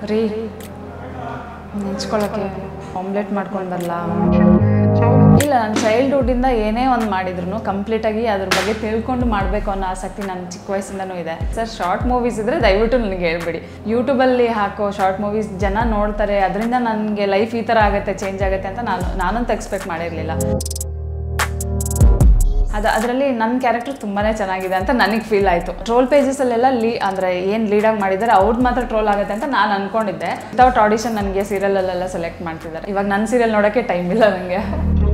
ರೀ ನೆಂಚ್ಕೊಳ್ಳೋಕ್ಕೆ ಆಮ್ಲೆಟ್ ಮಾಡ್ಕೊಂಡು ಬರಲ್ಲ. ಇಲ್ಲ, ನಾನು ಚೈಲ್ಡ್ಹುಡ್ಡಿಂದ ಏನೇ ಒಂದು ಮಾಡಿದ್ರು ಕಂಪ್ಲೀಟಾಗಿ ಅದ್ರ ಬಗ್ಗೆ ತಿಳ್ಕೊಂಡು ಮಾಡಬೇಕು ಅನ್ನೋ ಆಸಕ್ತಿ ನನ್ನ ಚಿಕ್ಕ ವಯಸ್ಸಿಂದನೂ ಇದೆ. ಸರ್, ಶಾರ್ಟ್ ಮೂವೀಸ್ ಇದ್ದರೆ ದಯವಿಟ್ಟು ನನಗೆ ಹೇಳ್ಬೇಡಿ. ಯೂಟ್ಯೂಬಲ್ಲಿ ಹಾಕೋ ಶಾರ್ಟ್ ಮೂವೀಸ್ ಜನ ನೋಡ್ತಾರೆ, ಅದರಿಂದ ನನಗೆ ಲೈಫ್ ಈ ಥರ ಆಗುತ್ತೆ, ಚೇಂಜ್ ಆಗುತ್ತೆ ಅಂತ ನಾನಂತೂ ಎಕ್ಸ್ಪೆಕ್ಟ್ ಮಾಡಿರಲಿಲ್ಲ. ಅದರಲ್ಲಿ ನನ್ನ ಕ್ಯಾರೆಕ್ಟರ್ ತುಂಬಾ ಚೆನ್ನಾಗಿದೆ ಅಂತ ನನಗೆ ಫೀಲ್ ಆಯಿತು. ಟ್ರೋಲ್ ಪೇಜಸಲ್ಲೆಲ್ಲ ಅಂದರೆ ಏನು ಲೀಡಾಗಿ ಮಾಡಿದ್ದಾರೆ ಅವ್ರದ್ದು ಮಾತ್ರ ಟ್ರೋಲ್ ಆಗುತ್ತೆ ಅಂತ ನಾನು ಅಂದ್ಕೊಂಡಿದ್ದೆ. ವಿತೌಟ್ ಆಡಿಷನ್ ನನಗೆ ಸೀರಿಯಲಲ್ಲೆಲ್ಲ ಸೆಲೆಕ್ಟ್ ಮಾಡ್ತಿದ್ದಾರೆ. ಇವಾಗ ನನ್ನ ಸೀರಿಯಲ್ ನೋಡೋಕ್ಕೆ ಟೈಮ್ ಇಲ್ಲ ನನಗೆ.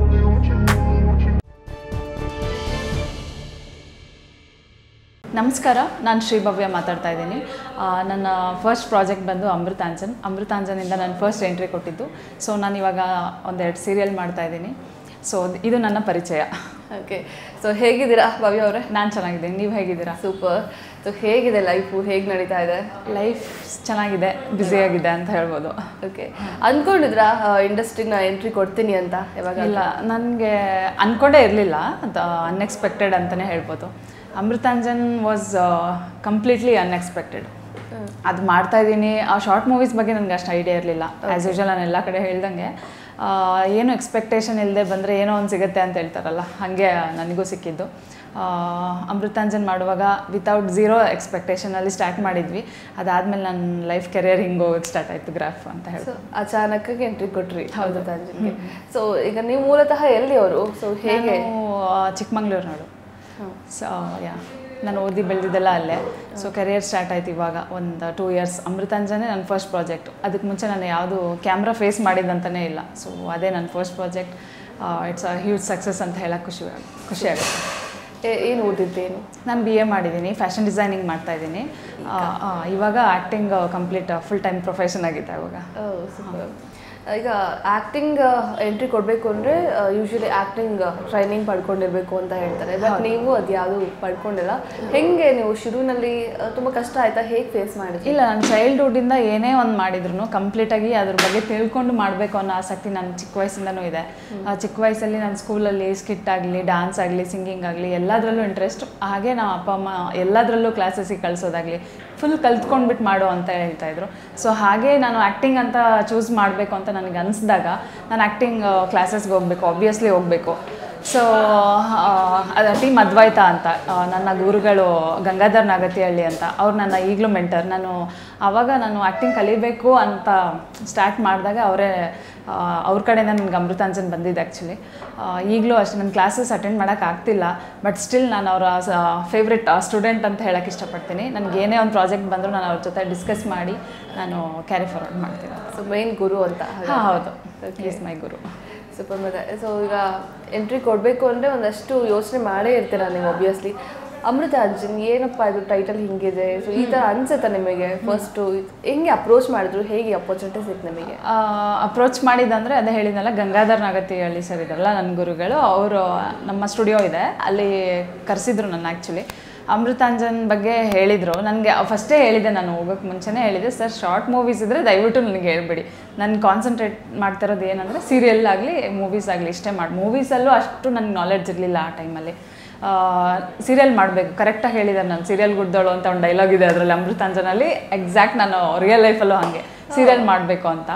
ನಮಸ್ಕಾರ, ನಾನು ಶ್ರೀ ಭವ್ಯ ಮಾತಾಡ್ತಾ ಇದ್ದೀನಿ. ನನ್ನ ಫಸ್ಟ್ ಪ್ರಾಜೆಕ್ಟ್ ಬಂದು ಅಮೃತಾಂಜನಿಂದ ನಾನು ಫಸ್ಟ್ ಎಂಟ್ರಿ ಕೊಟ್ಟಿದ್ದು. ಸೊ ನಾನು ಇವಾಗ ಒಂದೆರಡು ಸೀರಿಯಲ್ ಮಾಡ್ತಾಯಿದ್ದೀನಿ. ಸೊ ಇದು ನನ್ನ ಪರಿಚಯ. ಓಕೆ, ಸೊ ಹೇಗಿದ್ದೀರಾ ಭವ್ಯ ಅವರೇ? ನಾನು ಚೆನ್ನಾಗಿದ್ದೀನಿ, ನೀವು ಹೇಗಿದ್ದೀರಾ? ಸೂಪರ್. ಸೊ ಹೇಗಿದೆ ಲೈಫು, ಹೇಗೆ ನಡೀತಾ ಇದೆ? ಲೈಫ್ ಚೆನ್ನಾಗಿದೆ, ಬ್ಯುಸಿಯಾಗಿದೆ ಅಂತ ಹೇಳ್ಬೋದು. ಓಕೆ, ಅಂದ್ಕೊಂಡಿದ್ರಾ ಇಂಡಸ್ಟ್ರಿಗೆ ಎಂಟ್ರಿ ಕೊಡ್ತೀನಿ ಅಂತ? ಯಾವಾಗ? ಇಲ್ಲ, ನನಗೆ ಅಂದ್ಕೊಂಡೇ ಇರಲಿಲ್ಲ. ಅದು ಅನ್ಎಕ್ಸ್ಪೆಕ್ಟೆಡ್ ಅಂತಲೇ ಹೇಳ್ಬೋದು. Amrutanjan was completely unexpected. ಅದು ಮಾಡ್ತಾಯಿದ್ದೀನಿ. ಆ ಶಾರ್ಟ್ ಮೂವೀಸ್ ಬಗ್ಗೆ ನನಗೆ ಅಷ್ಟು ಐಡಿಯಾ ಇರಲಿಲ್ಲ. ಆ್ಯಸ್ ಯೂಶುವಲ್ ನಾನು ಎಲ್ಲ ಕಡೆ ಹೇಳ್ದಂಗೆ ಏನು ಎಕ್ಸ್ಪೆಕ್ಟೇಷನ್ ಇಲ್ಲದೆ ಬಂದರೆ ಏನೋ ಒಂದು ಸಿಗುತ್ತೆ ಅಂತ ಹೇಳ್ತಾರಲ್ಲ, ಹಾಗೆ ನನಗೂ ಸಿಕ್ಕಿದ್ದು. ಅಮೃತಾಂಜನ್ ಮಾಡುವಾಗ ವಿತೌಟ್ ಝೀರೋ ಎಕ್ಸ್ಪೆಕ್ಟೇಷನಲ್ಲಿ ಸ್ಟಾರ್ಟ್ ಮಾಡಿದ್ವಿ. ಅದಾದಮೇಲೆ ನನ್ನ ಲೈಫ್ ಕೆರಿಯರ್ ಹಿಂಗೆ ಹೋಗೋಕ್ಕೆ ಸ್ಟಾರ್ಟ್ ಆಯಿತು, ಗ್ರಾಫ್ ಅಂತ ಹೇಳಿ. ಅಚಾನಕ್ಕಾಗಿ ಎಂಟ್ರಿ ಕೊಟ್ರಿ ಅಮೃತಾಂಜನ್ಗೆ. ಸೊ ಈಗ ನೀವು ಮೂಲತಃ ಎಲ್ಲಿ ಅವರು? ಸೊ ಹೇಗೆ? ಚಿಕ್ಕಮಂಗ್ಳೂರಿನವರು. ಸೊ ನಾನು ಓದಿ ಬೆಳೆದಿದ್ದೆಲ್ಲ ಅಲ್ಲೇ. ಸೊ ಕೆರಿಯರ್ ಸ್ಟಾರ್ಟ್ ಆಯ್ತು ಇವಾಗ ಒಂದು 2 years. ಅಮೃತಾಂಜನೇ ನನ್ನ ಫಸ್ಟ್ ಪ್ರಾಜೆಕ್ಟ್. ಅದಕ್ಕೆ ಮುಂಚೆ ನಾನು ಯಾವುದು ಕ್ಯಾಮ್ರಾ ಫೇಸ್ ಮಾಡಿದ್ದಂತಲೇ ಇಲ್ಲ. ಸೊ ಅದೇ ನನ್ನ first project. It's a huge success ಅಂತ ಹೇಳೋಕ್ಕೆ ಖುಷಿ ಆಗುತ್ತೆ. ಏನು ಓದಿದ್ದೇನು? ನಾನು BA ಮಾಡಿದ್ದೀನಿ, ಫ್ಯಾಷನ್ ಡಿಸೈನಿಂಗ್ ಮಾಡ್ತಾಯಿದ್ದೀನಿ. ಇವಾಗ acting complete full time profession ಆಗಿದೆ ಇವಾಗ. ಈಗ ಆ್ಯಕ್ಟಿಂಗ್ ಎಂಟ್ರಿ ಕೊಡಬೇಕು ಅಂದರೆ ಯೂಶ್ವಲಿ ಆ್ಯಕ್ಟಿಂಗ್ ಟ್ರೈನಿಂಗ್ ಪಡ್ಕೊಂಡಿರಬೇಕು ಅಂತ ಹೇಳ್ತಾರೆ. ಬಟ್ ನೀವು ಅದು ಯಾವುದು ಪಡ್ಕೊಂಡಿಲ್ಲ. ಹೇಗೆ ನೀವು ಶುರುವಿನಲ್ಲಿ ತುಂಬ ಕಷ್ಟ ಆಯಿತಾ? ಹೇಗೆ ಫೇಸ್ ಮಾಡಿದ್ರಿ? ಇಲ್ಲ, ನಾನು ಚೈಲ್ಡ್ಹುಡ್ಡಿಂದ ಏನೇ ಒಂದು ಮಾಡಿದ್ರು ಕಂಪ್ಲೀಟಾಗಿ ಅದ್ರ ಬಗ್ಗೆ ತಿಳ್ಕೊಂಡು ಮಾಡಬೇಕು ಅನ್ನೋ ಆಸಕ್ತಿ ನನ್ನ ಚಿಕ್ಕ ವಯಸ್ಸಿಂದನೂ ಇದೆ. ಚಿಕ್ಕ ವಯಸ್ಸಲ್ಲಿ ನಾನು ಸ್ಕೂಲಲ್ಲಿ ಸ್ಕಿಟ್ ಆಗಲಿ, ಡ್ಯಾನ್ಸ್ ಆಗಲಿ, ಸಿಂಗಿಂಗ್ ಆಗಲಿ ಎಲ್ಲದರಲ್ಲೂ ಇಂಟ್ರೆಸ್ಟ್. ಹಾಗೆ ನಮ್ಮ ಅಪ್ಪ ಅಮ್ಮ ಎಲ್ಲದರಲ್ಲೂ ಕ್ಲಾಸಸ್ಸಿಗೆ ಕಳಿಸೋದಾಗಲಿ ಫುಲ್ ಕಲ್ತ್ಕೊಂಡ್ಬಿಟ್ಟು ಮಾಡು ಅಂತ ಹೇಳ್ತಾಯಿದ್ರು. ಸೊ ಹಾಗೆ ನಾನು ಆ್ಯಕ್ಟಿಂಗ್ ಅಂತ ಚೂಸ್ ಮಾಡಬೇಕು ಅಂತ ನನಗೆ ಅನಿಸಿದಾಗ ನಾನು ಆ್ಯಕ್ಟಿಂಗ್ ಕ್ಲಾಸಸ್ಗೆ ಹೋಗಬೇಕು, ಆಬ್ವಿಯಸ್ಲಿ ಹೋಗಬೇಕು. ಸೊ ಅದು ಟೀಮ್ ಅದ್ವೈತ ಅಂತ ನನ್ನ ಗುರುಗಳು ಗಂಗಾಧರ್ ನಾಗತಿಹಳ್ಳಿ ಅಂತ, ಅವ್ರು ನನ್ನ ಈಗಲೂ ಮೆಂಟರ್. ನಾನು ಆ್ಯಕ್ಟಿಂಗ್ ಕಲಿಬೇಕು ಅಂತ ಸ್ಟಾರ್ಟ್ ಮಾಡಿದಾಗ ಅವ್ರ ಕಡೆಯಿಂದ ನನಗೆ ಅಮೃತಾಂಜನ್ ಬಂದಿದ್ದು ಆ್ಯಕ್ಚುಲಿ. ಈಗಲೂ ಅಷ್ಟೇ ನನ್ನ ಕ್ಲಾಸಸ್ ಅಟೆಂಡ್ ಮಾಡೋಕ್ಕಾಗ್ತಿಲ್ಲ. ಬಟ್ ಸ್ಟಿಲ್ ನಾನು ಅವರ ಫೇವ್ರೆಟ್ ಸ್ಟೂಡೆಂಟ್ ಅಂತ ಹೇಳೋಕ್ಕೆ ಇಷ್ಟಪಡ್ತೀನಿ. ನನಗೆ ಏನೇ ಒಂದು ಪ್ರಾಜೆಕ್ಟ್ ಬಂದರೂ ನಾನು ಅವ್ರ ಜೊತೆ ಡಿಸ್ಕಸ್ ಮಾಡಿ ನಾನು ಕ್ಯಾರಿ ಫಾರ್ವರ್ಡ್ ಮಾಡ್ತೀನಿ. ಸೊ ಮೇನ್ ಗುರು ಅಂತ? ಹಾಂ, ಹೌದು, ಈಸ್ ಮೈ ಗುರು. ಸೂಪರ್. ಮತ್ತೆ ಸೊ ಈಗ ಎಂಟ್ರಿ ಕೊಡಬೇಕು ಅಂದರೆ ಒಂದಷ್ಟು ಯೋಚನೆ ಮಾಡೇ ಇರ್ತೀರ ನೀವು ಆಬ್ವಿಯಸ್ಲಿ. ಅಮೃತಾಂಜನ್ ಏನಪ್ಪ ಇದು ಟೈಟಲ್ ಹಿಂಗಿದೆ, ಸೊ ಈ ಥರ ಅನ್ಸುತ್ತಾ ನಿಮಗೆ? ಫಸ್ಟು ಹೆಂಗೆ ಅಪ್ರೋಚ್ ಮಾಡಿದ್ರು, ಹೇಗೆ ಅಪರ್ಚುನಿಟಿ ಸಿಕ್ತು ನಿಮಗೆ? ಅಪ್ರೋಚ್ ಮಾಡಿದಂದರೆ ಅದೇ ಹೇಳಿದ್ನಲ್ಲ, ಗಂಗಾಧರ್ ನಾಗತಿಹಳ್ಳಿ ಸರ್ ಇದ್ದಾರಲ್ಲ ನನ್ನ ಗುರುಗಳು, ಅವರು ನಮ್ಮ ಸ್ಟುಡಿಯೋ ಇದೆ ಅಲ್ಲಿ ಕರೆಸಿದ್ರು ನನ್ನ. ಆ್ಯಕ್ಚುಲಿ ಅಮೃತಾಂಜನ್ ಬಗ್ಗೆ ಹೇಳಿದರು ನನಗೆ. ಫಸ್ಟೇ ಹೇಳಿದೆ, ನಾನು ಹೋಗೋಕ್ಕೆ ಮುಂಚೆನೇ ಹೇಳಿದೆ, ಸರ್ ಶಾರ್ಟ್ ಮೂವೀಸ್ ಇದ್ದರೆ ದಯವಿಟ್ಟು ನನಗೆ ಹೇಳ್ಬೇಡಿ. ನಾನು ಕಾನ್ಸಂಟ್ರೇಟ್ ಮಾಡ್ತಿರೋದು ಏನಂದರೆ ಸೀರಿಯಲ್ ಆಗಲಿ ಮೂವೀಸ್ ಆಗಲಿ ಇಷ್ಟೇ ಮೂವೀಸಲ್ಲೂ ಅಷ್ಟು ನನಗೆ ನಾಲೆಡ್ಜ್ ಇರಲಿಲ್ಲ ಆ ಟೈಮಲ್ಲಿ. ಸೀರಿಯಲ್ ಮಾಡಬೇಕು, ಕರೆಕ್ಟಾಗಿ ಹೇಳಿದ್ದಾರೆ. ನಾನು ಸೀರಿಯಲ್ ಗುಡ್ದೋಳು ಅಂತ ಒಂದು ಡೈಲಾಗ್ ಇದೆ ಅದರಲ್ಲಿ ಅಮೃತಾಂಜನಲ್ಲಿ. ಎಕ್ಸಾಕ್ಟ್ ನಾನು ರಿಯಲ್ ಲೈಫಲ್ಲೂ ಹಾಗೆ ಸೀರಿಯಲ್ ಮಾಡಬೇಕು ಅಂತ.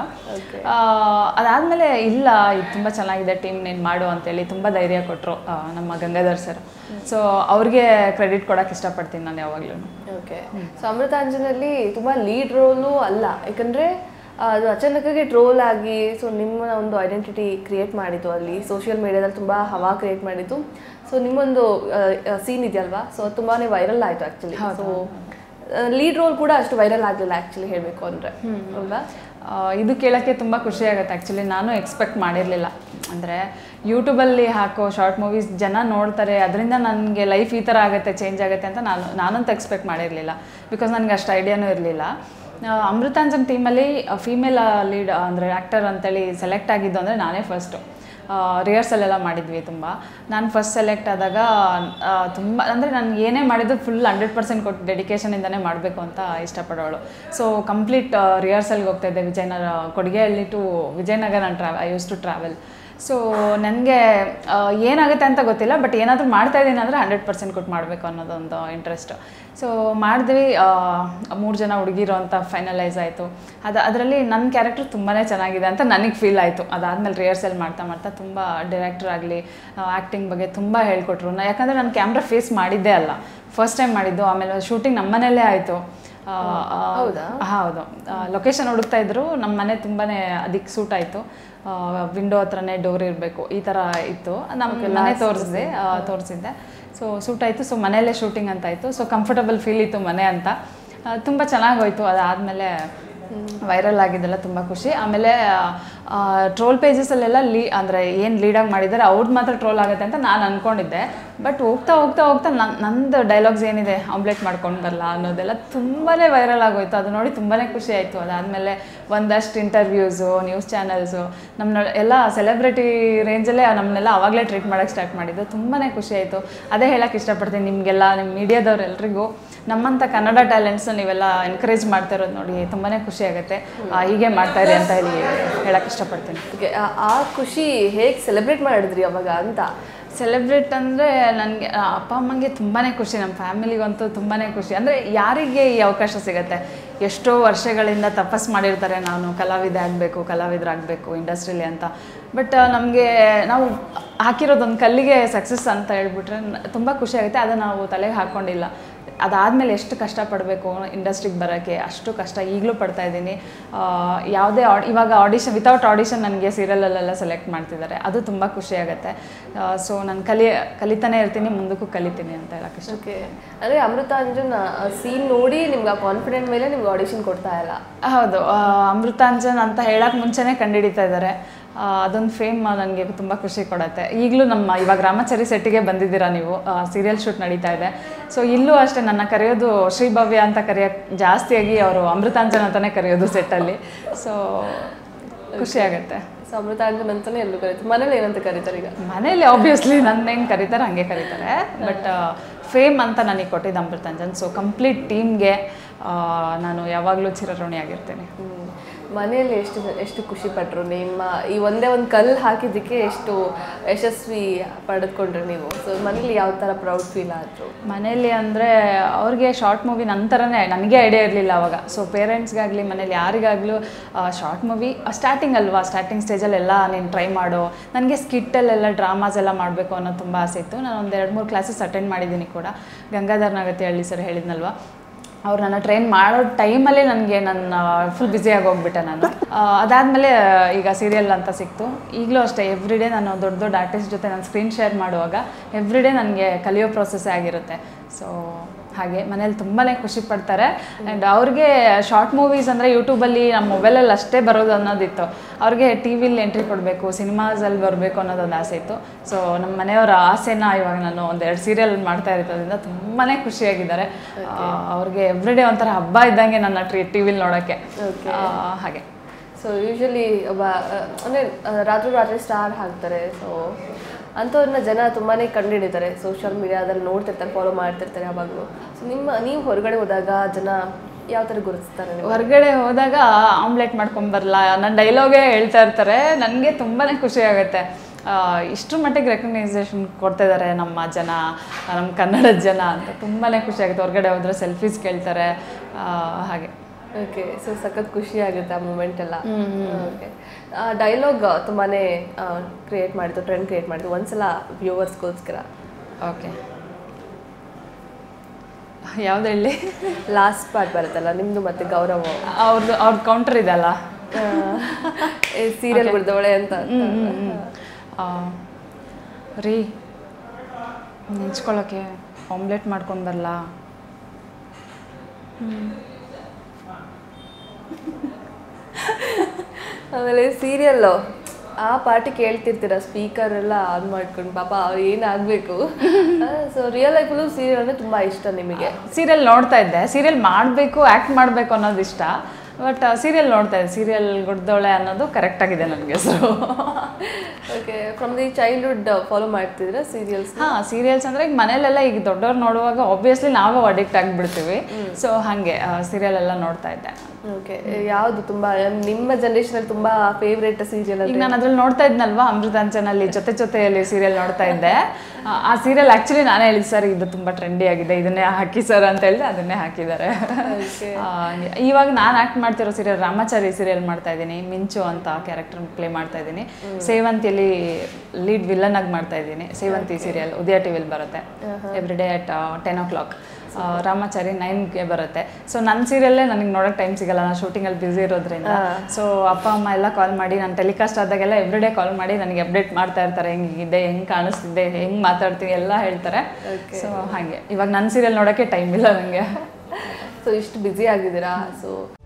ಅದಾದಮೇಲೆ ಇಲ್ಲ, ಇದು ತುಂಬ ಚೆನ್ನಾಗಿದೆ ಟೀಮ್, ನೀನು ಮಾಡು ಅಂತೇಳಿ ತುಂಬ ಧೈರ್ಯ ಕೊಟ್ಟರು ನಮ್ಮ ಗಂಗಾಧರ್ ಸರ್. ಸೊ ಅವ್ರಿಗೆ ಕ್ರೆಡಿಟ್ ಕೊಡೋಕ್ಕೆ ಇಷ್ಟಪಡ್ತೀನಿ ನಾನು ಯಾವಾಗಲೂ. ಓಕೆ, ಸೊ ಅಮೃತಾಂಜನಲ್ಲಿ ತುಂಬ ಲೀಡ್ ರೋಲು ಅಲ್ಲ, ಯಾಕಂದರೆ ಅದು ಅಚಾನಕ್ಕಾಗಿ ಟ್ರೋಲ್ ಆಗಿ ಸೊ ನಿಮ್ಮ ಒಂದು ಐಡೆಂಟಿಟಿ ಕ್ರಿಯೇಟ್ ಮಾಡಿದ್ದು ಅಲ್ಲಿ ಸೋಷಿಯಲ್ ಮೀಡಿಯಾದಲ್ಲಿ ತುಂಬ ಹವಾ ಕ್ರಿಯೇಟ್ ಮಾಡಿದ್ದು. ಸೊ ನಿಮ್ಮೊಂದು ಸೀನ್ ಇದೆಯಲ್ವಾ, ಸೊ ತುಂಬಾ ವೈರಲ್ ಆಯಿತು ಆ್ಯಕ್ಚುಲಿ. ಸೊ ಲೀಡ್ ರೋಲ್ ಕೂಡ ಅಷ್ಟು ವೈರಲ್ ಆಗಲಿಲ್ಲ ಆ್ಯಕ್ಚುಲಿ ಹೇಳಬೇಕು ಅಂದರೆ ಅಲ್ವಾ? ಇದು ಕೇಳೋಕ್ಕೆ ತುಂಬ ಖುಷಿ ಆಗುತ್ತೆ ಆ್ಯಕ್ಚುಲಿ. ನಾನು ಎಕ್ಸ್ಪೆಕ್ಟ್ ಮಾಡಿರಲಿಲ್ಲ. ಅಂದರೆ ಯೂಟ್ಯೂಬಲ್ಲಿ ಹಾಕೋ ಶಾರ್ಟ್ ಮೂವೀಸ್ ಜನ ನೋಡ್ತಾರೆ, ಅದರಿಂದ ನನಗೆ ಲೈಫ್ ಈ ಥರ ಆಗುತ್ತೆ, ಚೇಂಜ್ ಆಗುತ್ತೆ ಅಂತ ನಾನಂತೂ ಎಕ್ಸ್ಪೆಕ್ಟ್ ಮಾಡಿರಲಿಲ್ಲ. ಬಿಕಾಸ್ ನನಗೆ ಅಷ್ಟು ಐಡಿಯಾನೂ ಇರಲಿಲ್ಲ. ಅಮೃತಾಂಜನ್ ಟೀಮಲ್ಲಿ ಫೀಮೇಲ್ ಲೀಡ್ ಅಂದರೆ ಆ್ಯಕ್ಟರ್ ಅಂತೇಳಿ ಸೆಲೆಕ್ಟ್ ಆಗಿದ್ದು ಅಂದರೆ ನಾನೇ ಫಸ್ಟು. ರಿಹರ್ಸಲೆಲ್ಲ ಮಾಡಿದ್ವಿ ತುಂಬ. ನಾನು ಫಸ್ಟ್ ಸೆಲೆಕ್ಟ್ ಆದಾಗ ತುಂಬ ಅಂದರೆ ನಾನು ಏನೇ ಮಾಡಿದ್ರು ಫುಲ್ 100% ಕೊಟ್ಟು ಡೆಡಿಕೇಶನಿಂದನೇ ಮಾಡಬೇಕು ಅಂತ ಇಷ್ಟಪಡೋಳು. ಸೊ ಕಂಪ್ಲೀಟ್ ರಿಹರ್ಸಲ್ಗೆ ಹೋಗ್ತಾಯಿದ್ದೆ. ಕೊಡಿಗೆಹಳ್ಳಿ ಟು ವಿಜಯನಗರ ನಾನು I use to travel. So ನನಗೆ ಏನಾಗುತ್ತೆ ಅಂತ ಗೊತ್ತಿಲ್ಲ, ಬಟ್ ಏನಾದರೂ ಮಾಡ್ತಾಯಿದ್ದೀನಿ ಅಂದರೆ 100% ಕೊಟ್ಟು ಮಾಡಬೇಕು ಅನ್ನೋದೊಂದು ಇಂಟ್ರೆಸ್ಟು. ಸೊ ಮಾಡಿದ್ವಿ, 3 ಜನ ಹುಡುಗಿರು ಅಂತ ಫೈನಲೈಸ್ ಆಯಿತು. ಅದರಲ್ಲಿ ನನ್ನ ಕ್ಯಾರೆಕ್ಟರ್ ತುಂಬಾ ಚೆನ್ನಾಗಿದೆ ಅಂತ ನನಗೆ ಫೀಲ್ ಆಯಿತು. ಅದಾದಮೇಲೆ ರಿಹರ್ಸಲ್ ಮಾಡ್ತಾ ಮಾಡ್ತಾ ತುಂಬ ಡೈರೆಕ್ಟರ್ ಆಗಲಿ ಆ್ಯಕ್ಟಿಂಗ್ ಬಗ್ಗೆ ತುಂಬ ಹೇಳ್ಕೊಟ್ರು. ಯಾಕಂದರೆ ನಾನು ಕ್ಯಾಮ್ರಾ ಫೇಸ್ ಮಾಡಿದ್ದೇ ಅಲ್ಲ, ಫಸ್ಟ್ ಟೈಮ್ ಮಾಡಿದ್ದು. ಆಮೇಲೆ ಶೂಟಿಂಗ್ ನಮ್ಮ ಮನೆಯಲ್ಲೇ ಆಯಿತು. ಹೌದು, ಲೊಕೇಶನ್ ಹುಡುಕ್ತಾ ಇದ್ರು. ನಮ್ಮ ಮನೆ ತುಂಬಾ ಅದಕ್ಕೆ ಸೂಟ್ ಆಯಿತು. ವಿಂಡೋ ಹತ್ರನೇ ಡೋರ್ ಇರಬೇಕು, ಈ ಥರ ಇತ್ತು. ನಮ್ಮ ಮನೆ ತೋರಿಸಿದ್ದೆ. ಸೊ ಸೂಟ್ ಆಯಿತು. ಸೊ ಮನೆಯಲ್ಲೇ ಶೂಟಿಂಗ್ ಅಂತ ಆಯಿತು. ಸೊ ಕಂಫರ್ಟಬಲ್ ಫೀಲ್ ಇತ್ತು ಮನೆ ಅಂತ. ತುಂಬ ಚೆನ್ನಾಗಿ ಹೋಯಿತು. ಅದಾದಮೇಲೆ ವೈರಲ್ ಆಗಿದ್ದೆಲ್ಲ ತುಂಬ ಖುಷಿ. ಆಮೇಲೆ ಟ್ರೋಲ್ ಪೇಜಸಲ್ಲೆಲ್ಲ ಅಂದರೆ ಏನು ಲೀಡಾಗಿ ಮಾಡಿದ್ದಾರೆ ಅವ್ರದ್ದು ಮಾತ್ರ ಟ್ರೋಲ್ ಆಗುತ್ತೆ ಅಂತ ನಾನು ಅಂದ್ಕೊಂಡಿದ್ದೆ. ಬಟ್ ಹೋಗ್ತಾ ಹೋಗ್ತಾ ಹೋಗ್ತಾ ನಂದು ಡೈಲಾಗ್ಸ್ ಏನಿದೆ ಆಮ್ಲೆಟ್ ಮಾಡ್ಕೊಂಡು ಬರಲ್ಲ ಅನ್ನೋದೆಲ್ಲ ತುಂಬಾ ವೈರಲ್ ಆಗೋಯ್ತು. ಅದು ನೋಡಿ ತುಂಬಾ ಖುಷಿ ಆಯಿತು. ಅದಾದಮೇಲೆ ಒಂದಷ್ಟು ಇಂಟರ್ವ್ಯೂಸು, ನ್ಯೂಸ್ ಚಾನಲ್ಸು, ನಮ್ಮನ್ನ ಎಲ್ಲ ಸೆಲೆಬ್ರಿಟಿ ರೇಂಜಲ್ಲೇ ನಮ್ಮನ್ನೆಲ್ಲ ಆವಾಗಲೇ ಟ್ರೀಟ್ ಮಾಡೋಕ್ಕೆ ಸ್ಟಾರ್ಟ್ ಮಾಡಿದ್ದು. ತುಂಬಾ ಖುಷಿ ಆಯಿತು. ಅದೇ ಹೇಳೋಕ್ಕೆ ಇಷ್ಟಪಡ್ತೀನಿ ನಿಮಗೆಲ್ಲ, ನಿಮ್ಮ ಮೀಡಿಯಾದವ್ರೆಲ್ರಿಗೂ ನಮ್ಮಂಥ ಕನ್ನಡ ಟ್ಯಾಲೆಂಟ್ಸ್ನ ನೀವೆಲ್ಲ ಎನ್ಕರೇಜ್ ಮಾಡ್ತಾ ಇರೋದು ನೋಡಿ ತುಂಬಾ ಖುಷಿ ಆಗುತ್ತೆ. ಹೀಗೆ ಮಾಡ್ತಾಯಿರಿ ಅಂತ ಹೇಳಕ್ಕೆ ಇಷ್ಟಪಡ್ತೀನಿ. ಆ ಖುಷಿ ಹೇಗೆ ಸೆಲೆಬ್ರೇಟ್ ಮಾಡಿದ್ರಿ ಅವಾಗ ಅಂತ? ಸೆಲೆಬ್ರೇಟ್ ಅಂದರೆ ನನಗೆ ಅಪ್ಪ ಅಮ್ಮಂಗೆ ತುಂಬಾ ಖುಷಿ, ನಮ್ಮ ಫ್ಯಾಮಿಲಿಗಂತೂ ತುಂಬಾ ಖುಷಿ. ಅಂದರೆ ಯಾರಿಗೆ ಈ ಅವಕಾಶ ಸಿಗುತ್ತೆ? ಎಷ್ಟೋ ವರ್ಷಗಳಿಂದ ತಪಸ್ಸು ಮಾಡಿರ್ತಾರೆ, ನಾನು ಕಲಾವಿದರಾಗಬೇಕು ಇಂಡಸ್ಟ್ರಿಲಿ ಅಂತ. ಬಟ್ ನಮಗೆ ನಾವು ಹಾಕಿರೋದೊಂದು ಕಲ್ಲಿಗೆ ಸಕ್ಸಸ್ ಅಂತ ಹೇಳ್ಬಿಟ್ರೆ ತುಂಬ ಖುಷಿ ಆಗುತ್ತೆ. ಅದನ್ನು ನಾವು ತಲೆಗೆ ಹಾಕ್ಕೊಂಡಿಲ್ಲ. ಅದಾದಮೇಲೆ ಎಷ್ಟು ಕಷ್ಟಪಡಬೇಕು ಇಂಡಸ್ಟ್ರಿಗೆ ಬರೋಕ್ಕೆ, ಅಷ್ಟು ಕಷ್ಟ ಈಗಲೂ ಪಡ್ತಾಯಿದ್ದೀನಿ. ಯಾವುದೇ ಇವಾಗ ಆಡಿಷನ್, ವಿತೌಟ್ ಆಡಿಷನ್ ನನಗೆ ಸೀರಿಯಲಲ್ಲೆಲ್ಲ ಸೆಲೆಕ್ಟ್ ಮಾಡ್ತಿದ್ದಾರೆ. ಅದು ತುಂಬ ಖುಷಿ ಆಗುತ್ತೆ. ಸೊ ನಾನು ಕಲಿತಾನೆ ಇರ್ತೀನಿ, ಮುಂದಕ್ಕೂ ಕಲಿತೀನಿ ಅಂತ ಹೇಳಕ್ಕೆ ಇಷ್ಟ. ಓಕೆ, ಅಂದರೆ ಅಮೃತಾಂಜನ್ ಸೀನ್ ನೋಡಿ ನಿಮ್ಗೆ ಆ ಕಾನ್ಫಿಡೆಂಟ್ ಮೇಲೆ ನಿಮ್ಗೆ ಆಡಿಷನ್ ಕೊಡ್ತಾ ಇಲ್ಲ? ಹೌದು, ಅಮೃತಾಂಜನ್ ಅಂತ ಹೇಳಕ್ಕೆ ಮುಂಚೆನೇ ಕಂಡುಹಿಡಿತಾ ಇದ್ದಾರೆ. ಅದೊಂದು ಫೇಮ್ ನನಗೆ ತುಂಬ ಖುಷಿ ಕೊಡುತ್ತೆ. ಈಗಲೂ ಇವಾಗ ರಾಮಚಾರಿ ಸೆಟ್ಟಿಗೆ ಬಂದಿದ್ದೀರಾ ನೀವು, ಸೀರಿಯಲ್ ಶೂಟ್ ನಡೀತಾ ಇದೆ. ಸೊ ಇಲ್ಲೂ ಅಷ್ಟೇ ನನ್ನ ಕರೆಯೋದು ಶ್ರೀ ಭವ್ಯ ಅಂತ ಕರೆಯೋಕ್ಕೆ ಜಾಸ್ತಿಯಾಗಿ ಅವರು ಅಮೃತಾಂಜನ್ ಅಂತಲೇ ಕರೆಯೋದು ಸೆಟ್ಟಲ್ಲಿ. ಸೊ ಖುಷಿ ಆಗುತ್ತೆ. ಸೊ ಅಮೃತಾಂಜನ್ ಅಂತಲೇ ಎಲ್ಲೂ ಕರೀತಾರೆ. ಮನೇಲಿ ಏನಂತ ಕರೀತಾರೆ ಈಗ? ಮನೇಲಿ ಆಬ್ವಿಯಸ್ಲಿ ನನ್ನ ಹೆಂಗೆ ಕರೀತಾರೆ ಹಂಗೆ ಕರೀತಾರೆ. ಬಟ್ ಫೇಮ್ ಅಂತ ನನಗೆ ಕೊಟ್ಟಿದ್ದು ಅಮೃತಾಂಜನ್. ಸೊ ಕಂಪ್ಲೀಟ್ ಟೀಮ್ಗೆ ನಾನು ಯಾವಾಗಲೂ ಚಿರಋಣಿಯಾಗಿರ್ತೀನಿ. ಮನೆಯಲ್ಲಿ ಎಷ್ಟು ಖುಷಿ ಪಟ್ಟರು? ನಿಮ್ಮ ಈ ಒಂದೇ ಒಂದು ಕಲ್ಲು ಹಾಕಿದ್ದಕ್ಕೆ ಎಷ್ಟು ಯಶಸ್ವಿ ಪಡೆದುಕೊಂಡ್ರೆ ನೀವು? ಸೊ ಮನೇಲಿ ಯಾವ ಥರ ಪ್ರೌಡ್ ಫೀಲ್ ಆಯಿತು? ಮನೇಲಿ ಅಂದರೆ ಅವ್ರಿಗೆ ಶಾರ್ಟ್ ಮೂವಿ ನಂತರನೇ, ನನಗೆ ಐಡಿಯಾ ಇರಲಿಲ್ಲ ಅವಾಗ. ಸೊ ಪೇರೆಂಟ್ಸ್ಗಾಗಲಿ ಮನೇಲಿ ಯಾರಿಗಾಗಲೂ ಶಾರ್ಟ್ ಮೂವಿ ಸ್ಟಾರ್ಟಿಂಗ್ ಅಲ್ವಾ, ಸ್ಟಾರ್ಟಿಂಗ್ ಸ್ಟೇಜಲ್ಲೆಲ್ಲ ನೀನು ಟ್ರೈ ಮಾಡು. ನನಗೆ ಸ್ಕಿಟ್ಟಲ್ಲೆಲ್ಲ ಡ್ರಾಮಾಸ್ ಎಲ್ಲ ಮಾಡಬೇಕು ಅನ್ನೋದು ತುಂಬ ಆಸೆ ಇತ್ತು. ನಾನು ಒಂದು 2-3 ಕ್ಲಾಸಸ್ ಅಟೆಂಡ್ ಮಾಡಿದ್ದೀನಿ ಕೂಡ. ಗಂಗಾಧರ್ ನಗತಿಹಳ್ಳಿ ಸರ್ ಹೇಳಿದ್ನಲ್ವ, ಅವ್ರು ನನ್ನ ಟ್ರೈನ್ ಮಾಡೋ ಟೈಮಲ್ಲೇ ನನಗೆ ಫುಲ್ ಬ್ಯುಸಿಯಾಗಿ ಹೋಗ್ಬಿಟ್ಟೆ ನಾನು. ಅದಾದಮೇಲೆ ಈಗ ಸೀರಿಯಲ್ ಅಂತ ಸಿಕ್ತು. ಈಗಲೂ ಅಷ್ಟೇ ಎವ್ರಿಡೇ ನಾನು ದೊಡ್ಡ ದೊಡ್ಡ ಆರ್ಟಿಸ್ಟ್ ಜೊತೆ ನಾನು ಸ್ಕ್ರೀನ್ ಶೇರ್ ಮಾಡುವಾಗ ಎವ್ರಿಡೇ ನನಗೆ ಕಲಿಯೋ ಪ್ರೊಸೆಸ್ಸೇ ಆಗಿರುತ್ತೆ. ಸೊ ಹಾಗೆ ಮನೇಲಿ ತುಂಬಾ ಖುಷಿ ಪಡ್ತಾರೆ. ಆ್ಯಂಡ್ ಅವ್ರಿಗೆ ಶಾರ್ಟ್ ಮೂವೀಸ್ ಅಂದರೆ ಯೂಟ್ಯೂಬಲ್ಲಿ ನಮ್ಮ ಮೊಬೈಲಲ್ಲಿ ಅಷ್ಟೇ ಬರೋದು ಅನ್ನೋದಿತ್ತು. ಅವ್ರಿಗೆ ಟಿ ವಿಲಿ ಎಂಟ್ರಿ ಕೊಡಬೇಕು, ಸಿನಿಮಾಸಲ್ಲಿ ಬರಬೇಕು ಅನ್ನೋದೊಂದು ಆಸೆ ಇತ್ತು. ಸೊ ನಮ್ಮ ಮನೆಯವರ ಆಸೆನ ಇವಾಗ ನಾನು 1-2 ಸೀರಿಯಲ್ ಮಾಡ್ತಾ ಇರೋದ್ರಿಂದ ತುಂಬಾ ಖುಷಿಯಾಗಿದ್ದಾರೆ. ಅವ್ರಿಗೆ ಎವ್ರಿಡೇ ಒಂಥರ ಹಬ್ಬ ಇದ್ದಂಗೆ ನನ್ನ ಟಿ ವಿಲಿ ನೋಡೋಕ್ಕೆ. ಹಾಗೆ ಸೊ ಯೂಶ್ವಲಿ ಅಂದರೆ ರಾತ್ರಿ ಸ್ಟಾರ್ ಹಾಕ್ತಾರೆ. ಸೊ ಅಂಥವ್ರನ್ನ ಜನ ತುಂಬಾ ಕಂಡುಹಿಡಿತಾರೆ, ಸೋಷಿಯಲ್ ಮೀಡಿಯಾದಲ್ಲಿ ನೋಡ್ತಿರ್ತಾರೆ, ಫಾಲೋ ಮಾಡ್ತಿರ್ತಾರೆ ಯಾವಾಗಲೂ. ಸೊ ನೀವು ಹೊರಗಡೆ ಹೋದಾಗ ಜನ ಯಾವ ಥರ ಗುರುತಿಸ್ತಾರೆ? ಹೊರಗಡೆ ಹೋದಾಗ ಆಮ್ಲೆಟ್ ಮಾಡ್ಕೊಂಬರಲ್ಲ ನನ್ನ ಡೈಲಾಗೇ ಹೇಳ್ತಾ ಇರ್ತಾರೆ. ನನಗೆ ತುಂಬಾ ಖುಷಿ ಆಗುತ್ತೆ. ಇಷ್ಟರ ಮಟ್ಟಿಗೆ ರೆಕಗ್ನೈಸೇಷನ್ ಕೊಡ್ತಿದ್ದಾರೆ ನಮ್ಮ ಜನ, ನಮ್ಮ ಕನ್ನಡದ ಜನ ಅಂತ ತುಂಬಾ ಖುಷಿ ಆಗುತ್ತೆ. ಹೊರಗಡೆ ಹೋದರೆ ಸೆಲ್ಫೀಸ್ ಕೇಳ್ತಾರೆ. ಹಾಗೆ ಓಕೆ, ಸೊ ಸಖತ್ ಖುಷಿ ಆಗುತ್ತೆ ಆ ಮೂಮೆಂಟ್ ಎಲ್ಲ. ಓಕೆ, ಡೈಲಾಗ್ ತುಂಬಾ ಟ್ರೆಂಡ್ ಕ್ರಿಯೇಟ್ ಮಾಡಿದ್ದು ಒಂದ್ಸಲ ವ್ಯೂವರ್ಸ್ಗೋಸ್ಕರ. ಓಕೆ, ಯಾವ್ದು ಹೇಳಿ? ಲಾಸ್ಟ್ ಪಾರ್ಟ್ ಬರುತ್ತಲ್ಲ ನಿಮ್ಮದು ಮತ್ತು ಗೌರವ ಅವ್ರದ್ದು ಕೌಂಟರ್ ಇದೆಲ್ಲ, ಸೀರಿಯಲ್ ಬಿಡ್ದವಳೆ ಅಂತ. ರೀ ನೆಂಚ್ಕೊಳ್ಳೋಕ್ಕೆ ಆಮ್ಲೆಟ್ ಮಾಡ್ಕೊಂಡು ಬರಲ್ಲ. ಆಮೇಲೆ ಸೀರಿಯಲ್ಲು ಆ ಪಾರ್ಟಿ ಕೇಳ್ತಿರ್ತೀರ, ಸ್ಪೀಕರ್ ಎಲ್ಲ ಆನ್ ಮಾಡ್ಕೊಂಡು, ಪಾಪ ಅವ್ರು ಏನಾಗಬೇಕು. ಸೊ ರಿಯಲ್ ಲೈಫಲ್ಲೂ ಸೀರಿಯಲ್ ಅಂದರೆ ತುಂಬ ಇಷ್ಟ ನಿಮಗೆ? ಸೀರಿಯಲ್ ನೋಡ್ತಾ ಇದ್ದೆ. ಸೀರಿಯಲ್ ಮಾಡಬೇಕು, ಆ್ಯಕ್ಟ್ ಮಾಡಬೇಕು ಅನ್ನೋದು ಇಷ್ಟ. ಬಟ್ ಸೀರಿಯಲ್ ನೋಡ್ತಾ ಇದ್ದೆ. ಸೀರಿಯಲ್ ಗುಡ್ದೋಳೆ ಅನ್ನೋದು ಕರೆಕ್ಟಾಗಿದೆ ನನಗೆ ಹೆಸರು. Okay, from the childhood follow ಮಾಡ್ತಿದ್ರೆ ಸೀರಿಯಲ್ಸ್? ಹಾಂ, ಸೀರಿಯಲ್ಸ್ ಅಂದರೆ ಈಗ ಮನೇಲೆಲ್ಲ ಈಗ ದೊಡ್ಡವ್ರು ನೋಡುವಾಗ ಆಬ್ವಿಯಸ್ಲಿ ನಾವು ಅಡಿಕ್ಟ್ ಆಗಿಬಿಡ್ತೀವಿ. ಸೊ ಹಾಗೆ ಸೀರಿಯಲ್ ಎಲ್ಲ ನೋಡ್ತಾ ಇದ್ದೆ. ಓಕೆ, ಯಾವುದು ತುಂಬಾ ನಿಮ್ಮ ಜನರೇಷನ್ ಅಲ್ಲಿ ತುಂಬಾ ಫೇವ್ರೇಟ್ ಸೀರಿಯಲ್? ಈಗ ನಾನು ಅದ್ರಲ್ಲಿ ನೋಡ್ತಾ ಇದ್ನಲ್ವಾ ಅಮೃತಾಂಜನ್ ಅಲ್ಲಿ ಜೊತೆಯಲ್ಲಿ ಸೀರಿಯಲ್ ನೋಡ್ತಾ ಇದ್ದೆ. ಆ ಸೀರಿಯಲ್ ಆಕ್ಚುಲಿ ನಾನೇ ಹೇಳಿದ್ ಸರ್ ಇದು ತುಂಬಾ ಟ್ರೆಂಡಿ ಆಗಿದೆ, ಇದನ್ನೇ ಹಾಕಿ ಸರ್ ಅಂತ ಹೇಳಿದ್ರೆ ಅದನ್ನೇ ಹಾಕಿದ್ದಾರೆ. ಇವಾಗ ನಾನು ಆಕ್ಟ್ ಮಾಡ್ತಿರೋ ಸೀರಿಯಲ್ ರಾಮಾಚಾರಿ ಸೀರಿಯಲ್ ಮಾಡ್ತಾ ಇದ್ದೀನಿ. ಮಿಂಚು ಅಂತ ಕ್ಯಾರೆಕ್ಟರ್ ಪ್ಲೇ ಮಾಡ್ತಾ ಇದ್ದೀನಿ. ಸೇವಂತಿಯಲ್ಲಿ ಲೀಡ್ ವಿಲನ್ ಆಗಿ ಮಾಡ್ತಾ ಇದ್ದೀನಿ. ಸೇವಂತಿ ಸೀರಿಯಲ್ ಉದಯ ಟಿವಿಲಿ ಬರುತ್ತೆ every day at 10 o'clock. Ramachari 9ಗೆ ಬರುತ್ತೆ. ಸೊ ನನ್ನ ಸೀರಿಯಲ್ಲೇ ನನಗೆ ನೋಡೋಕೆ ಟೈಮ್ ಸಿಗಲ್ಲ, ನಾನು ಶೂಟಿಂಗಲ್ಲಿ ಬ್ಯುಸಿ ಇರೋದ್ರಿಂದ. ಸೊ ಅಪ್ಪ ಅಮ್ಮ ಎಲ್ಲ ಕಾಲ್ ಮಾಡಿ, ನಾನು ಟೆಲಿಕಾಸ್ಟ್ ಆದಾಗೆಲ್ಲ ಎವ್ರಿ ಡೇ ಕಾಲ್ ಮಾಡಿ ನನಗೆ ಅಪ್ಡೇಟ್ ಮಾಡ್ತಾ ಇರ್ತಾರೆ, ಹೆಂಗಿದೆ, ಹೆಂಗೆ ಕಾಣಿಸ್ತಿದ್ದೆ, ಹೆಂಗೆ ಮಾತಾಡ್ತೀನಿ ಎಲ್ಲ ಹೇಳ್ತಾರೆ. ಸೊ ಹಾಗೆ ಇವಾಗ ನನ್ನ ಸೀರಿಯಲ್ ನೋಡೋಕ್ಕೆ ಟೈಮ್ ಇಲ್ಲ ನನಗೆ. ಸೊ ಇಷ್ಟು ಬ್ಯುಸಿ ಆಗಿದ್ದೀರಾ. ಸೊ